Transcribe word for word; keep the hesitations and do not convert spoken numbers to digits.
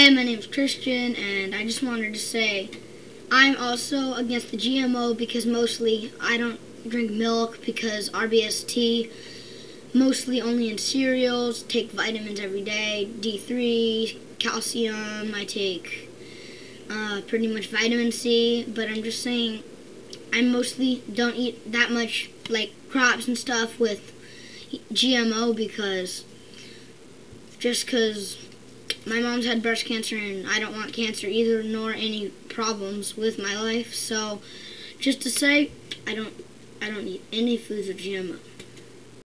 Hey, my name's Christian, and I just wanted to say I'm also against the G M O because mostly I don't drink milk because R B S T, mostly only in cereals, take vitamins every day, D three, calcium, I take uh, pretty much vitamin C, but I'm just saying I mostly don't eat that much like crops and stuff with G M O because just because my mom's had breast cancer and I don't want cancer either, nor any problems with my life. So just to say, I don't I don't eat any foods with G M O.